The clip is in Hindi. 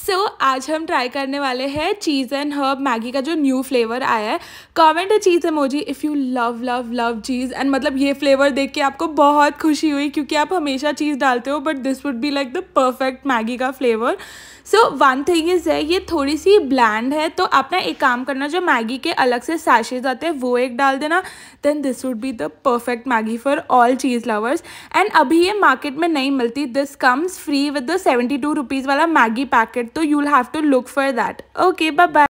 सो आज हम ट्राई करने वाले हैं चीज़ एंड हर्ब मैगी का जो न्यू फ्लेवर आया है। कमेंट है cheese emoji if you love love love cheese. And मतलब ये फ्लेवर देख के आपको बहुत खुशी हुई क्योंकि आप हमेशा चीज़ डालते हो, but this would be like the perfect Maggi का flavour. So one thing is है, ये थोड़ी सी ब्लैंड है, तो आप ना एक काम करना, जो मैगी के अलग से सैशेज आते हैं वो एक डाल देना। Then this would be the perfect Maggi for all cheese lovers. And अभी ये मार्केट में नहीं मिलती, this comes free with the 72 rupees वाला मैगी पैकेट, तो you will have to look for that. Okay, bye bye.